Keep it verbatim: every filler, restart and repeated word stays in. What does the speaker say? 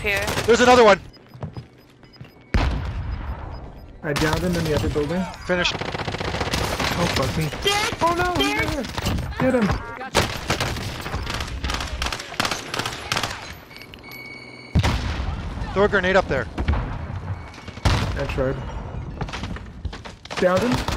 here. There's another one. I downed him in the other building. Finish. Oh fuck me. Oh no! Stairs. Get him! Throw a grenade up there. I tried. Downed him.